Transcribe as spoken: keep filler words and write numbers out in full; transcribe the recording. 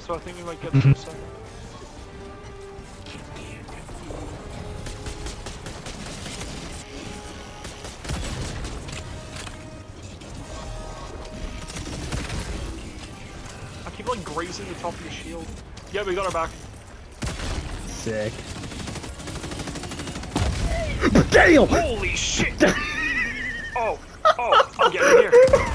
so I think we might get it in a second. I keep like grazing the top of your shield. Yeah, we got her back. Sick. Damn! Holy shit! Oh, oh, I'm getting here.